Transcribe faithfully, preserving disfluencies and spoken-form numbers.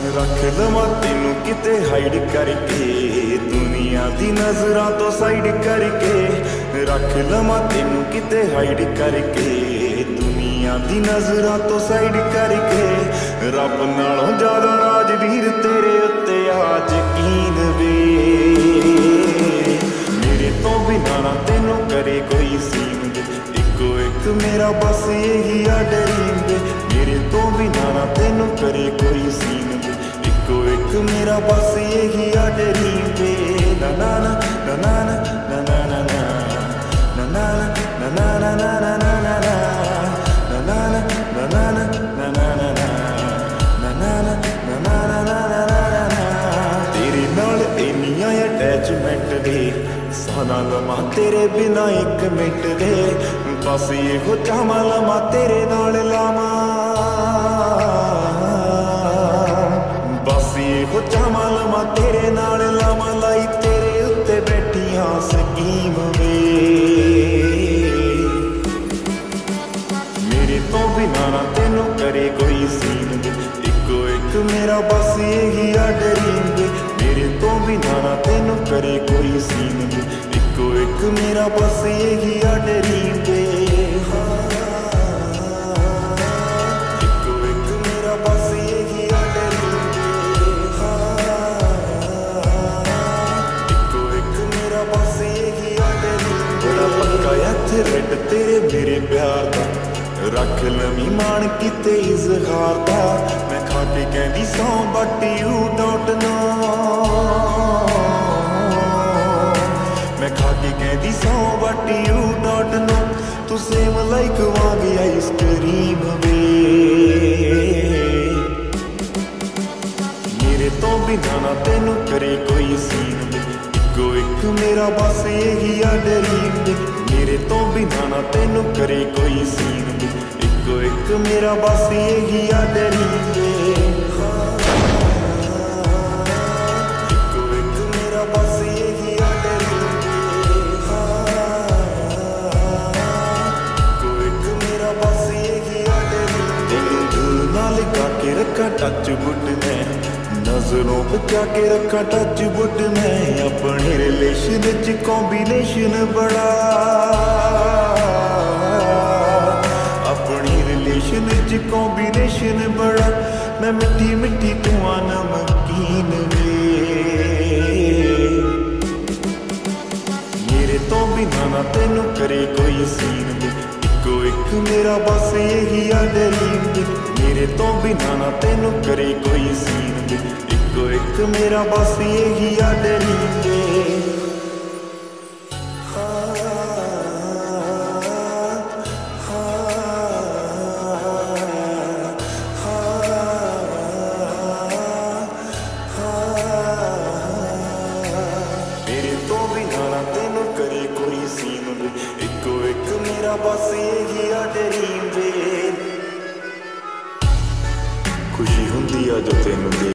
रख लवां तेनू किते हाइड करके, दुनिया दी नजरां तो साइड करके। रख लवां तेनू किते हाइड करके, दुनिया दी नजरां तो साइड करके। रब नालों ज्यादा राजवीर तेरे उत्ते आज यकीन वे, मेरे तो बिना ना तेनू करे कोई सीन वे। इको एक मेरा बस यही आ ड्रीम वे, मेरे तो बिना ना तेनू करे कोई सीन वे। इको एक मेरा बस यही आ ड्रीम वे। ना ना ना ना ना ना ना ना ना ना ना ना ना ना ना ना ना ना ना अटैचमेंट दे साना लमा तेरे बिना एक मिनट दे। बस ये हो चावा लमा तेरे नाल लावा, बस ये हो चावा लमा तेरे नाल लावा। लाई तेरे उत्ते बैठिया स्कीम वे, मेरे तो बिना ना तेनू करे कोई सीन वे। इको एक मेरा बस यही आ ड्रीम वे, मेरे तो बिना ना तेनू करे कोई सीन वे। इको एक मेरा बस यही आ ड्रीम वे। इको एक मेरा बस यही आ ड्रीम वे। इको एक मेरा बस यही आ ड्रीम वे। बड़ा पक्का इत्थे रेड तेरे मेरे प्यार दा, रख लवी मान किते इजहार दा। मैं खा के कहदी सौ बट यू डोंट नो, मैं खा के कहदी सौ बट यू डोंट नो। तू सेम लाइक वांग आइसक्रीम वे, मेरे तो बिना ना तेनू करे कोई सीन वे। इको एक मेरा बस यही आ ड्रीम वे, मेरे तो बिना ना तेनू करे कोई सीन वे। इको एक मेरा बस यही आ ड्रीम वे। इको एक मेरा बस यही आ ड्रीम वे। इको एक मेरा बस यही आ ड्रीम वे। तेनू दिल नाल गा के रखा टच वुड मैं, नजरों बचा के रखा टच वुड मैं। अपने रिलेशन च कॉम्बिनेशन बड़ा, अपनी रिलेशन च कॉम्बिनेशन बड़ा। मैं मिट्टी मिट्टी तू आ नमकीन वे, मेरे तो बिना ना तेनू करे कोई सीन वे। इको एक मेरा बस यही आ ड्रीम वे, मेरे तो बिना ना तेनू करे कोई सीन वे। इको एक मेरा बस यही आ ड्रीम वे। मेरे तो बिना ना तेनू करे कोई सीन वे। इको एक मेरा बस यही आ ड्रीम वे। खुशी हुंदी आ जो तेनू